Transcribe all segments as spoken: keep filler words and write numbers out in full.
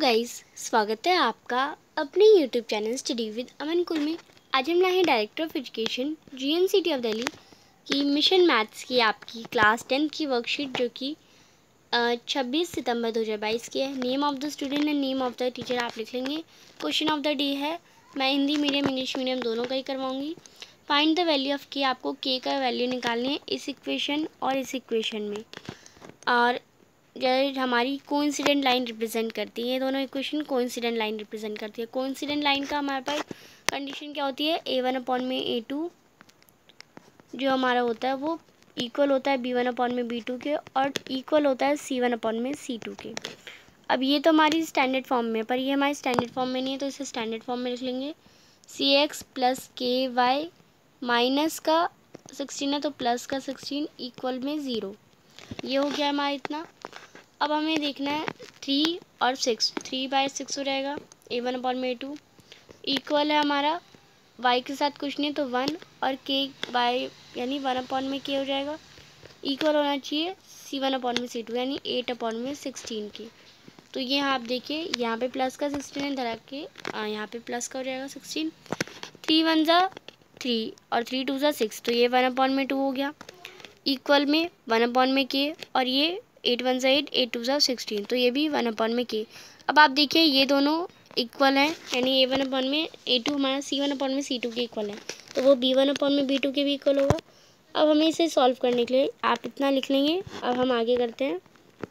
Guys, स्वागत है आपका अपने YouTube channel study with Aman कुल में। आज हम लाए हैं director of education GNCT of Delhi की मिशन मैथ्स की आपकी क्लास टेंथ की वर्कशीट, जो कि छब्बीस सितंबर दो हज़ार बाईस की है। Name of the student and name of the teacher आप लिख लेंगे। क्वेश्चन ऑफ द डे है, मैं हिंदी मीडियम इंग्लिश मीडियम दोनों का ही करवाऊँगी। Find the value of k, आपको के का वैल्यू निकालनी है इस इक्वेशन और इस इक्वेशन में। और जो हमारी कोइंसिडेंट लाइन रिप्रेजेंट करती है, ये दोनों इक्वेशन कोइंसिडेंट लाइन रिप्रेजेंट करती है। कोइंसिडेंट लाइन का हमारे पास कंडीशन क्या होती है, ए वन अपॉन में ए टू जो हमारा होता है वो इक्वल होता है बी वन अपॉन में बी टू के, और इक्वल होता है सी वन अपॉन में सी टू के। अब ये तो हमारी स्टैंडर्ड फॉर्म में, पर ये हमारी स्टैंडर्ड फॉर्म में नहीं है, तो इसे स्टैंडर्ड फॉर्म में लिख लेंगे। C x plus k y minus का सिक्सटीन है तो प्लस का सिक्सटीन इक्वल में ज़ीरो। ये हो गया हमारा इतना। अब हमें देखना है थ्री और सिक्स, थ्री बाई सिक्स हो जाएगा ए वन अपॉन में ए टू, इक्वल है हमारा वाई के साथ कुछ नहीं तो वन, और के बाई यानी वन अपॉन में के हो जाएगा, इक्वल होना चाहिए सी वन अपॉन में सी टू यानी एट अपॉन में सिक्सटीन की। तो ये यहाँ आप देखिए, यहाँ पे प्लस का सिक्सटीन है धरा के, यहाँ पे प्लस का हो जाएगा सिक्सटीन। थ्री वन ज़ा थ्री और थ्री टू ज़ा सिक्स, तो ये वन अपॉन में टू हो गया, इक्वल में वन अपॉन में के, और ये एट वन ज़ा एट, एट टू ज़ा सिक्सटीन, तो ये भी वन अपॉन में के। अब आप देखिए ये दोनों इक्वल हैं, यानी ए वन अपॉन में ए टू हमारा सी वन अपॉन में सी टू के इक्वल है, तो वो बी वन अपॉन में बी टू के भी इक्वल होगा। अब हमें इसे सॉल्व करने के लिए आप इतना लिख लेंगे। अब हम आगे करते हैं।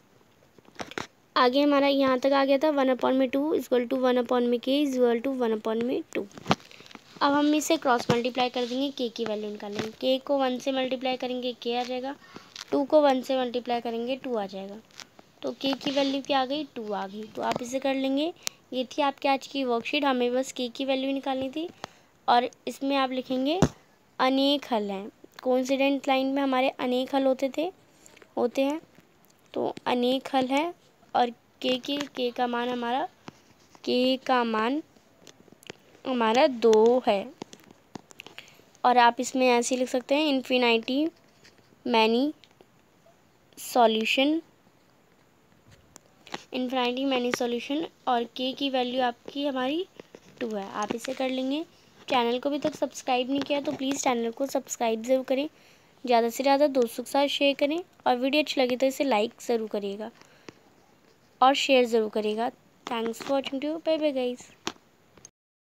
आगे हमारा यहाँ तक आ गया था वन अपॉन में two equal to one upon में k equal to one upon में टू। अब हम इसे क्रॉस मल्टीप्लाई कर देंगे, के की वैल्यू निकालेंगे। के को वन से मल्टीप्लाई करेंगे के आ जाएगा, टू को वन से मल्टीप्लाई करेंगे टू आ जाएगा, तो के की वैल्यू क्या आ गई, टू आ गई। तो आप इसे कर लेंगे। ये थी आपकी आज की वर्कशीट, हमें बस के की वैल्यू निकालनी थी। और इसमें आप लिखेंगे अनेक हल हैं। कोइंसिडेंट लाइन में हमारे अनेक हल होते थे होते हैं तो अनेक हल है, और के की के का मान हमारा के का मान हमारा दो है। और आप इसमें ऐसे लिख सकते हैं infinity many solution, infinity many solution, और के की वैल्यू आपकी हमारी टू है। आप इसे कर लेंगे। चैनल को भी तक सब्सक्राइब नहीं किया तो प्लीज़ चैनल को सब्सक्राइब ज़रूर करें, ज़्यादा से ज़्यादा दोस्तों के साथ शेयर करें, और वीडियो अच्छी लगे तो इसे लाइक ज़रूर करिएगा और शेयर ज़रूर करिएगा। Thanks for watching too, bye bye guys.